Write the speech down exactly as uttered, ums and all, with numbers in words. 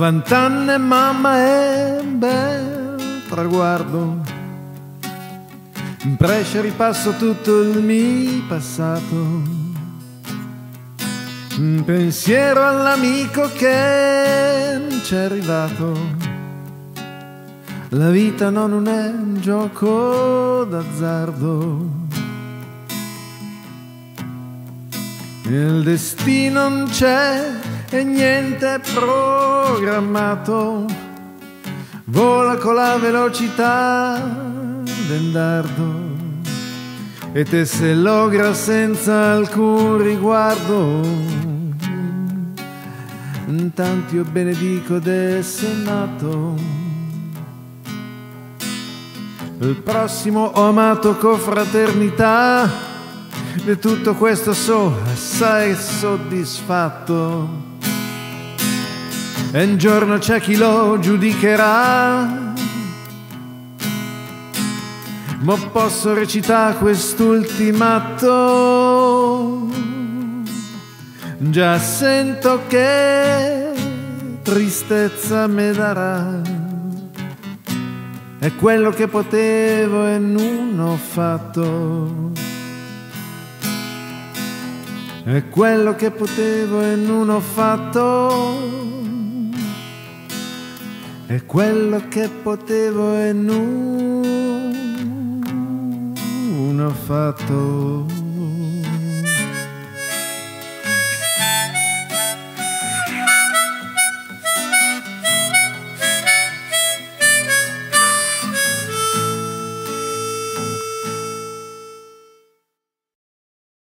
Novant'anni mamma è un bel traguardo, in Brescia ripasso tutto il mio passato, un pensiero all'amico che c'è arrivato. La vita no, non è un gioco d'azzardo, il destino non c'è e niente è programmato, vola con la velocità del dardo e te se logra senza alcun riguardo. Intanto io benedico d'essere nato, il prossimo ho amato con fraternità, di tutto questo so assai soddisfatto, e un giorno c'è chi lo giudicherà, ma posso recitare quest'ultimato, già sento che tristezza me darà, è quello che potevo e non ho fatto, è quello che potevo e non ho fatto, è quello che potevo e non ho fatto.